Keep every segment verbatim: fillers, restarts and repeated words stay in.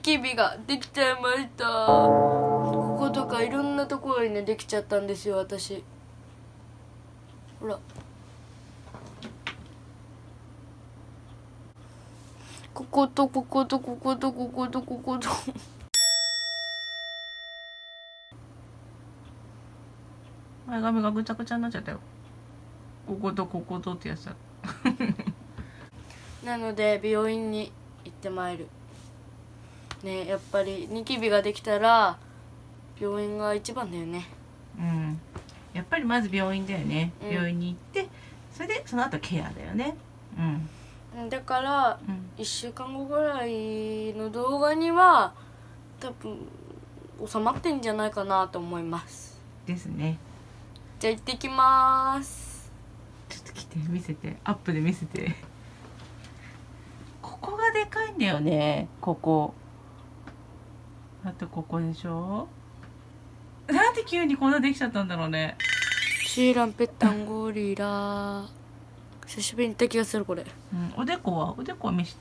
キビができちゃいました。こことかいろんなところにねできちゃったんですよ私。ほらこことこことこことこことここと前髪がぐちゃぐちゃになっちゃったよ。こことこことってやつだなので病院に行ってまいるね。やっぱりニキビができたら病院が一番だよね。 うん、やっぱりまず病院だよね、 うん、 病院に行ってそれでその後ケアだよね。 うん、だから、うん、いっしゅうかんごぐらいの動画には多分収まってんじゃないかなと思いますですね。 じゃあ行ってきまーす。 ちょっと来て見せて、アップで見せて。ここがでかいんだよね、ここ。あとここでしょ。なんで急にこんなできちゃったんだろうね。 シーランペッタンゴリラ久しぶりに行った気がするこれ、 うん、おでこはおでこは見して。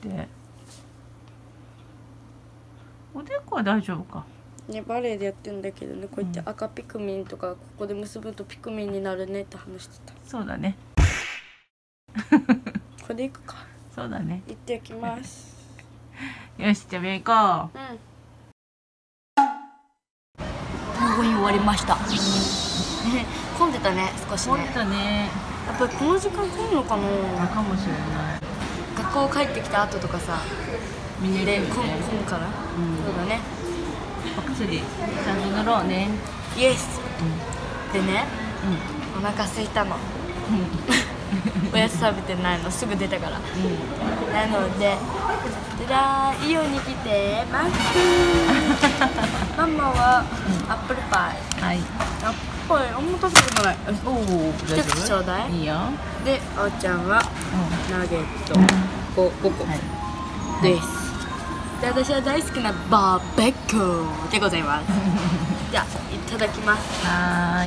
おでこは大丈夫かね。バレエでやってんだけどね、こうやって赤ピクミンとかここで結ぶとピクミンになるねって話してた。 そうだねこれでいくか。 そうだね、 行ってきますよし、じゃあ病院行こう。 うん病院終わりました混んでたね少しね。 混んでたね。 やっぱりこの時間来るのかな。 かもしれない。 学校帰ってきた後とかさみんなで混むから、うん、そうだね。 お薬ちゃんと塗ろうね。 イエス、うん、でね、うん、お腹空いたの、うん、おやつ食べてないのすぐ出たから、うん、なのでじゃあイオンに来てますママはアップルパイ、はい、アップルパイあんま食べてない。おお一つちょうだい。いいよ。であおちゃんはナゲットごこです。で私は大好きなバーベキューでございますじゃあいただきます。はーい。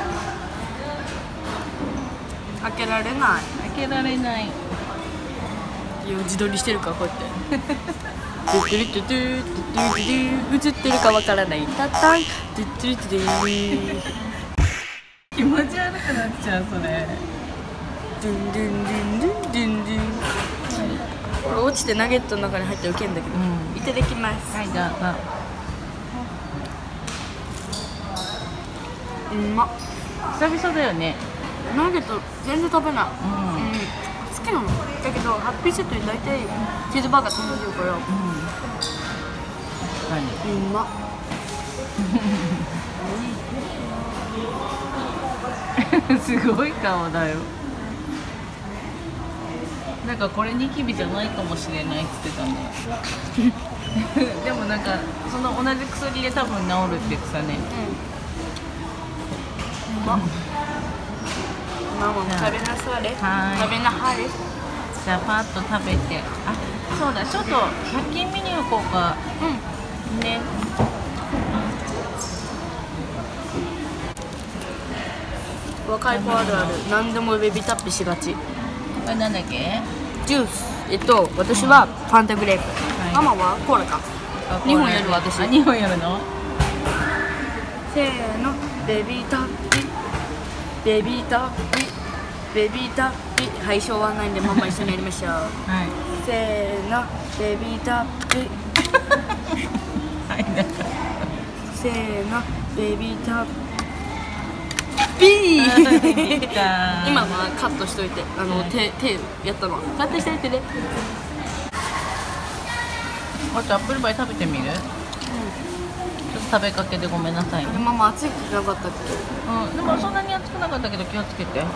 開けられない。 開けられない。 いや自撮りしてるかこうやってトゥトゥルトゥトゥトゥトゥトゥ映ってるかわからないタタントゥトゥトゥトゥ気持ち悪くなっちゃうそれ。 ドゥンドゥンドゥンドゥンドゥンドゥン。これ落ちてナゲットの中に入って受けんだけど、うん、いただきます。 はいどうぞ。 うまっ。 久々だよね。 ナゲット全然食べない、うんうん、好きなのだけどハッピーセットに大体チーズバーガー頼んでるから、うん、何うまっすごい顔だよ。なんかこれニキビじゃないかもしれないって言ってたんだよでもなんかその同じ薬で多分治るって言ってたね。うん、うまっ。 ママも食べなされ。食べなはれ。 じゃあパッと食べて。あ、そうだ、ちょっとひゃく均見に行こうか。うん。ね。 若い子あるある。何でもベビータッピしがち。これなんだっけ？ ジュース。えっと私はファンタグレープ。はい、ママはコーラか。にほんやる私。 にほんやるの？ せーの、ベビータッピ。ベビータッピ。ベビータッピ。はい昭和ないんでママ一緒にやりましょう。はい。せーの、ベビータッピ。はい。せーの、ベビータッピ。今はカットしといて、あの、うん、手手やったのカットしといてね。 あとアップルパイ食べてみる？うん、ちょっと食べかけでごめんなさいね。 ママ熱いくなかったっけ？ うん、でもそんなに熱くなかったけど気をつけて。よ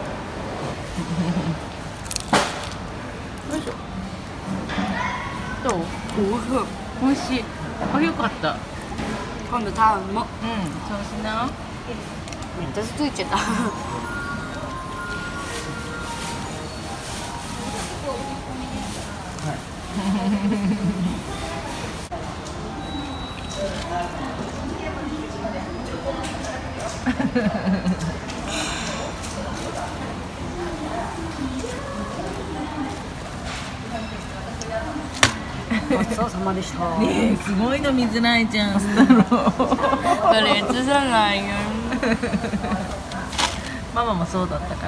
いしょ。どう？おいしい。あ、よかった。 今度タウンも。うん、 そうしな。 めっちゃついちゃったごちそうさまでした。 ねえ、すごいの見づらいじゃん、スタロー。 これ映さないよ。 ママもそうだったから。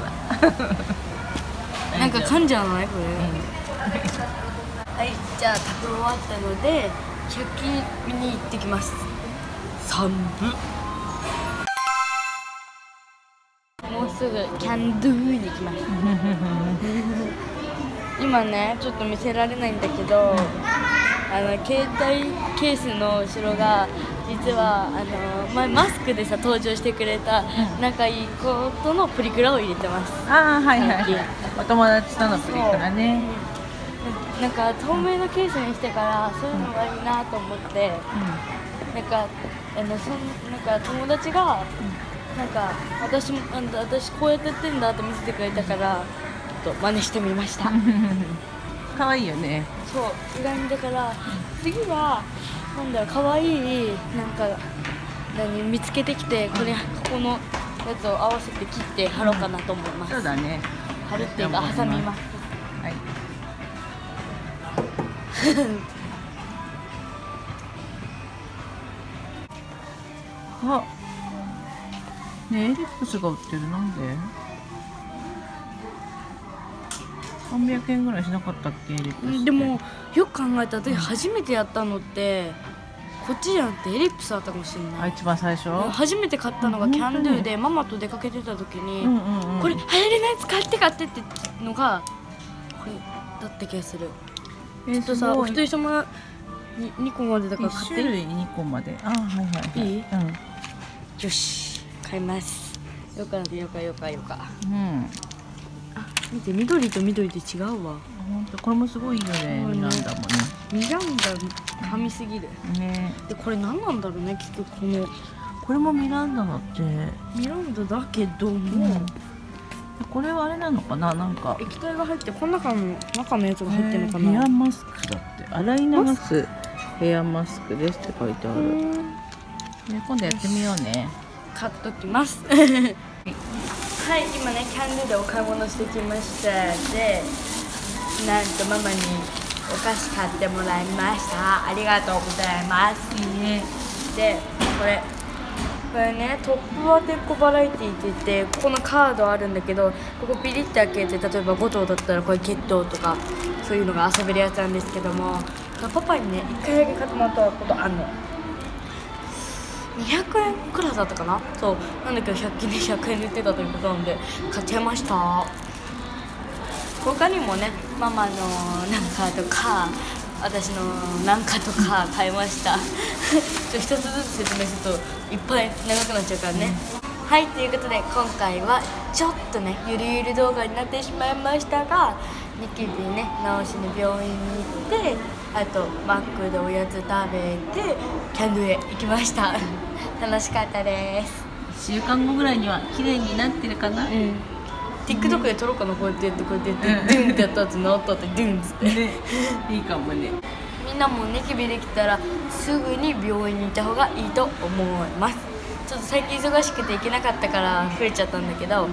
なんか噛んじゃわないこれ。はい、じゃあ食べ終わったのでひゃく均見に行ってきます。さんぶもうすぐキャンドゥに行きます。今ねちょっと見せられないんだけど、あの携帯ケースの後ろが実はあの前マスクでさ登場してくれた仲いい子とのプリクラを入れてます。 ああ、はいはいはい。お友達とのプリクラね。 なんか透明のケースにしてからそういうのがいいなと思って、うん、なんかあのそんなんか友達が、うん、なんか私もあの私こうやってやってんだって見せてくれたからちょっと真似してみました。 可愛いよね。 そう意外にだから次はなんだろう可愛いなんか何見つけてきてこれここのやつを合わせて切って貼ろうかなと思います。 そうだね。 貼るっていうか挟みます。 はい。あ、ねえ、エリップスが売ってる。なんでさんびゃくえんぐらいしなかったっけ、エリップスって。 でもよく考えたら私初めてやったのってこっちじゃなくてエリップスだったかもしれない。 あ、一番最初初めて買ったのがキャンドゥでママと出かけてた時に、うんうんうん、これ流行りのやつ買って買ってってのがこれだった気がする。えー、ちょっとさお一人様にこまでだから買っていい？ いち種類にこまで。あ、はいはいはい。いい？うん。 よし、買います。よかよかよかよか。 うん。 あ、見て緑と緑で違うわ。 本当これもすごいいいよね。ミランダもね。 ミランダ神すぎる。 ね。でこれ何なんだろうね、きっとこの。 これもミランダだって。 ミランダだけども。うんこれはあれなのかな、なんか液体が入ってこの中の中のやつが入ってるのかな。 ヘアマスクだって、洗い流すヘアマスクですって書いてある。ね、今度やってみようね。 買っときます。はい、今ねキャンドゥでお買い物してきました。で、なんとママにお菓子買ってもらいました。ありがとうございます。いいね。で、これ。これね、トップはてっこバラエティって言ってここのカードあるんだけどここピリッて開けて例えばご頭だったらこれ決闘とかそういうのが遊べるやつなんですけどもパパにねいっかいだけ買ってもらったことあんのにひゃくえんくらいだったかな。そうなんだけどひゃく均でひゃくえんで売ってたということなんで買っちゃいました。他にもねママのなんかとか私のなんかとか買いました。ちょっと一つずつ説明するといっぱい長くなっちゃうからね。うん、はい、ということで今回はちょっとねゆるゆる動画になってしまいましたがニキビね直しに病院に行ってあとマックでおやつ食べてキャンドゥへ行きました。楽しかったです。 いっしゅうかんごぐらいには綺麗になってるかな。うん、 TikTok で撮ろうかな。こうやってやってこうやってやってドゥンってやったやつ治ったってドゥンっつってね。 いいかもね。 みんなもニキビできたらすぐに病院に行った方がいいと思います。ちょっと最近忙しくて行けなかったから増えちゃったんだけど、うん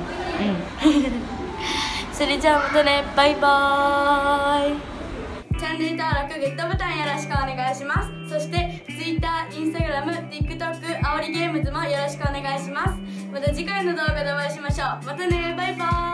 それじゃあまたね、バイバーイ。チャンネル登録グッドボタンよろしくお願いします。そして Twitter、Instagram、TikTok、あおりゲームズもよろしくお願いします。また次回の動画でお会いしましょう。またね、バイバーイ。